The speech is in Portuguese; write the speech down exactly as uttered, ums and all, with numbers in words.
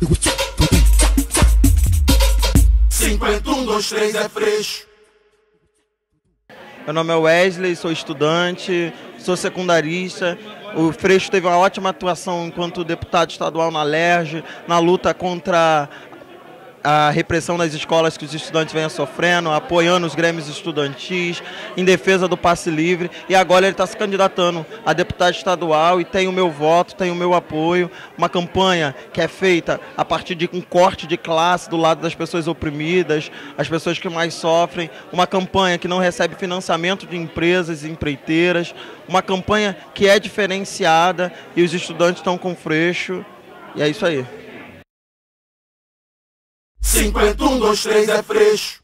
cinquenta, um, dois, três é Freixo. Meu nome é Wesley, sou estudante, sou secundarista. O Freixo teve uma ótima atuação enquanto deputado estadual na Alerj, na luta contra a repressão nas escolas que os estudantes vêm sofrendo, apoiando os grêmios estudantis, em defesa do passe livre. E agora ele está se candidatando a deputado estadual e tem o meu voto, tem o meu apoio. Uma campanha que é feita a partir de um corte de classe do lado das pessoas oprimidas, as pessoas que mais sofrem. Uma campanha que não recebe financiamento de empresas e empreiteiras. Uma campanha que é diferenciada e os estudantes estão com Freixo. E é isso aí. cinquenta, um, dois, três é Freixo.